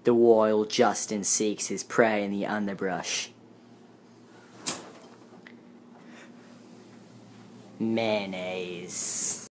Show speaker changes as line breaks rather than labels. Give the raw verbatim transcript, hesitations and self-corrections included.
the while Justin seeks his prey in the underbrush. Mayonnaise.